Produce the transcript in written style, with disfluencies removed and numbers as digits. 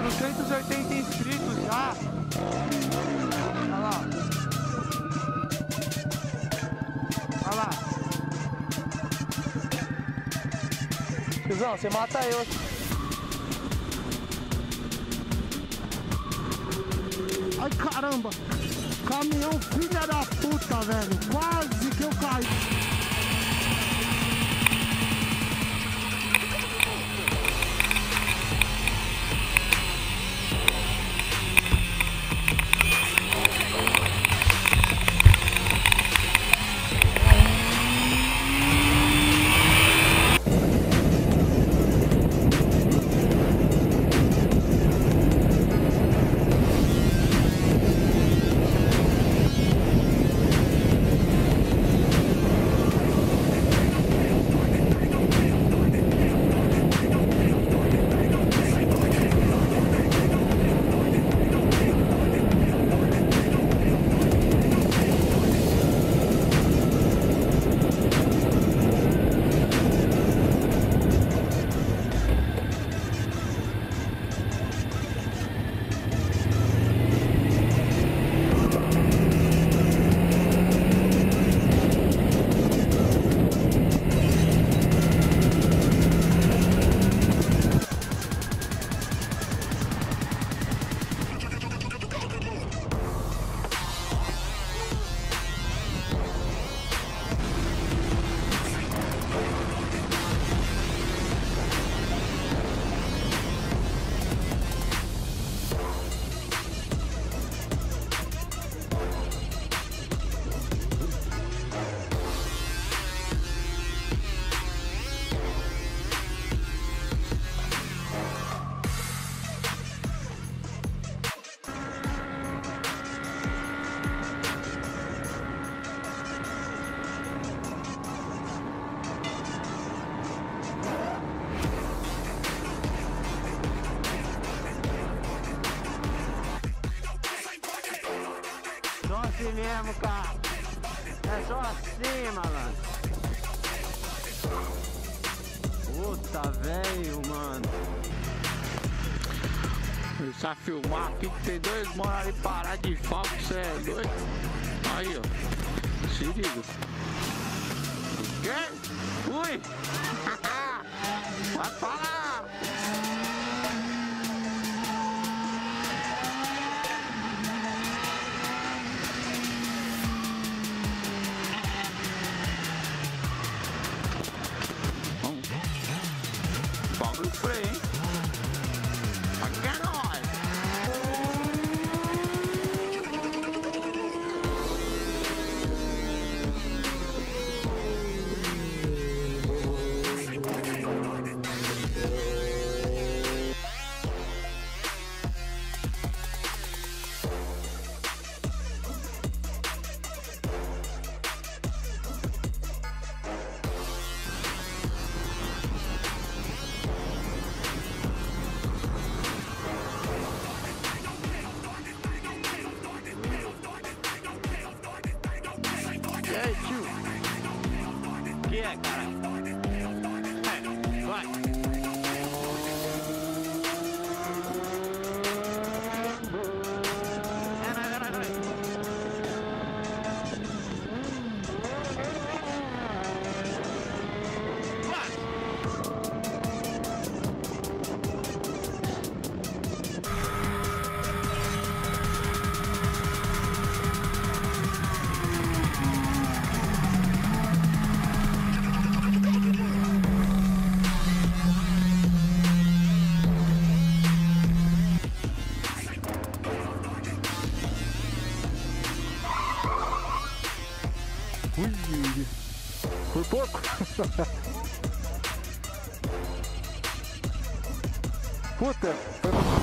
480 inscritos já. Olha lá. Olha lá. Tiozão, você mata eu. Ai, caramba! Caminhão filha da puta, velho! Quase que eu caí! Só assim mesmo, cara. É só assim, malandro. Puta, velho, mano. Precisa filmar aqui que tem dois mano ali parar de falco, você é doido? Aí, ó. Se liga. O quê? Ui! Vai falar! Bagulho freio, hein? Aqui é nóis! E aí, tio? Que é, cara? Vai! Ui, por pouco. Puta, foi